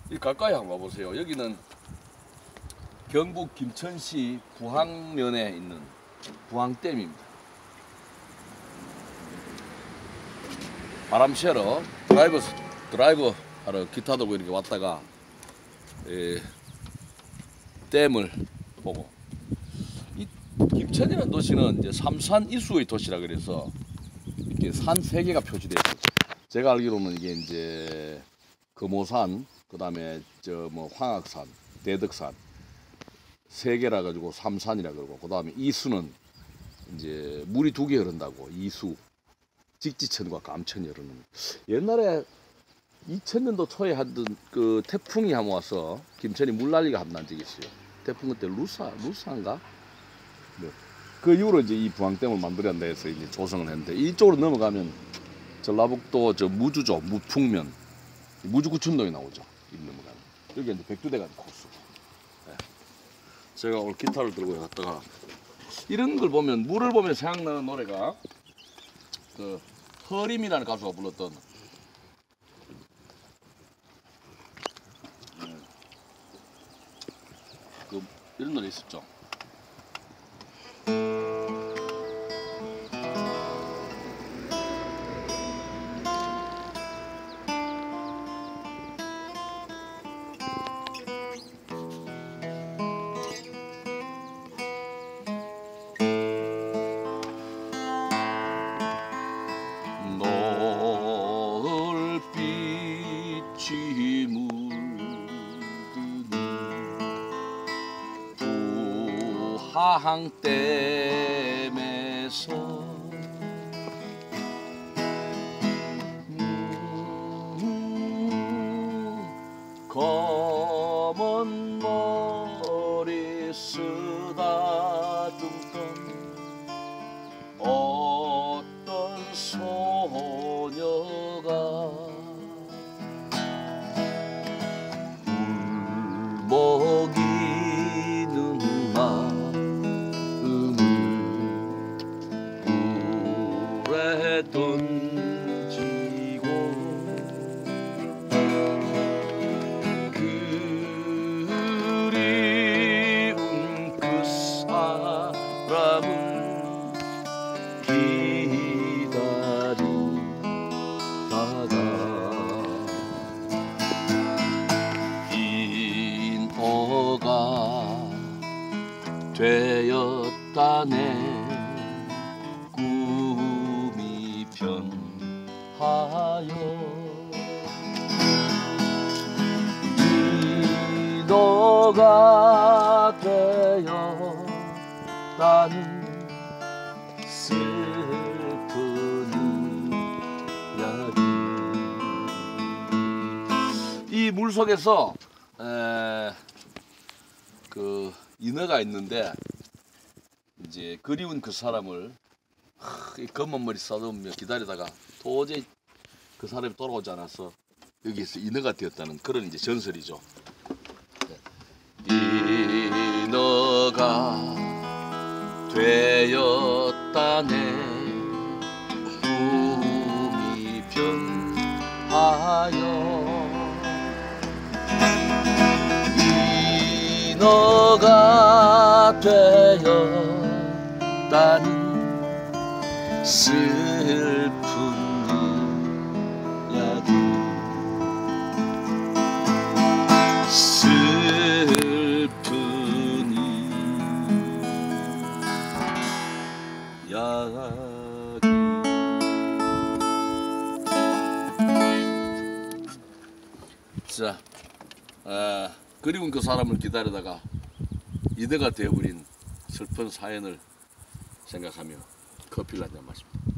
이 가까이 한번 와보세요. 여기는 경북 김천시 부항면에 있는 부항댐입니다. 바람 쐬러 드라이브 하러 기타 들고 이렇게 왔다가 댐을 보고, 이 김천이라는 도시는 이제 삼산 이수의 도시라 그래서 이렇게 산 3개가 표시되어 있어요. 제가 알기로는 이게 이제 금오산, 그다음에 저 뭐 황악산, 대덕산 3개라 가지고 삼산이라 그러고, 그다음에 이수는 이제 물이 2개 흐른다고 이수, 직지천과 감천이 흐르는. 옛날에 2000년도 초에 하던 그 태풍이 한번 와서 김천이 물난리가 한번 난 적이 있어요. 태풍 그때 루사인가? 네. 그 이후로 이제 이 부항댐을 만들어야 해서 이제 조성을 했는데, 이쪽으로 넘어가면 전라북도 저 무주죠, 무풍면, 무주구춘동이 나오죠. 이 넘어가면 여기 이제 백두대간 코스. 네. 제가 오늘 기타를 들고 갔다가 이런 걸 보면, 물을 보면 생각나는 노래가 그 허림이라는 가수가 불렀던 그 이런 노래 있었죠. 노을빛이 물드는 부항댐에서 검은 머리 쓰다듬던 어떤 소녀가 울먹이는 마음을 물에 던지고, 그리운 그 사람을 기다리다가 인어가 되었다네. 꿈이 변하여 인어가 되었다는 슬픈 이야기. 이 물속에서 그 인어가 있는데, 이제 그리운 그 사람을 이 검은 머리 써듬으며 기다리다가 도저히 그 사람이 돌아오지 않아서 여기에서 인어가 되었다는 그런 이제 전설이죠. 인어가 되었다네. 꿈이 변하여 인어가 되었다는 슬픈 이야기. 슬픈 이야기. 자, 그리운 그 사람을 기다리다가 인어가 되어버린 슬픈 사연을 생각하며 커피를 한잔 마십니다.